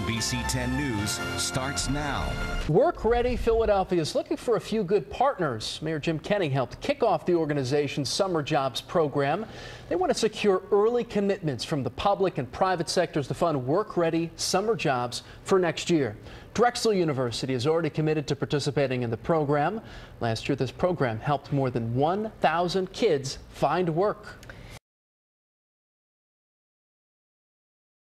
NBC 10 News starts now. WorkReady Philadelphia is looking for a few good partners. Mayor Jim Kenning helped kick off the organization's summer jobs program. They want to secure early commitments from the public and private sectors to fund WorkReady summer jobs for next year. Drexel University is already committed to participating in the program. Last year, this program helped more than 1,000 kids find work.